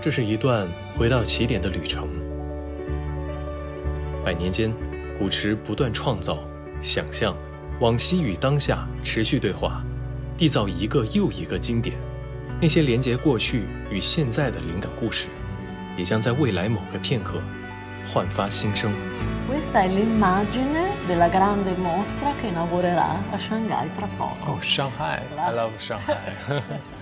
这是一段回到起点的旅程。100年间，古池不断创造、想象，往昔与当下持续对话，缔造一个又一个经典。那些连结过去与现在的灵感故事，也将在未来某个片刻焕发新生。 Questa è l'immagine della grande mostra che inaugurerà a Shanghai tra poco. Oh, Shanghai. I love Shanghai.